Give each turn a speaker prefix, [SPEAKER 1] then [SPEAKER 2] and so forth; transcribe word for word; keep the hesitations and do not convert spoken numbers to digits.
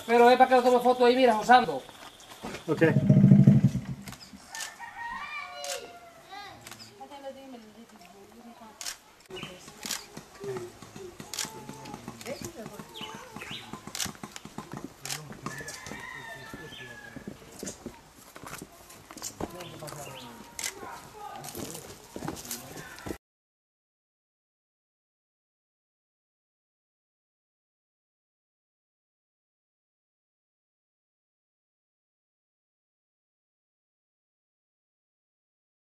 [SPEAKER 1] pero es para que lo tome foto ahí, mira, usando.
[SPEAKER 2] Ok.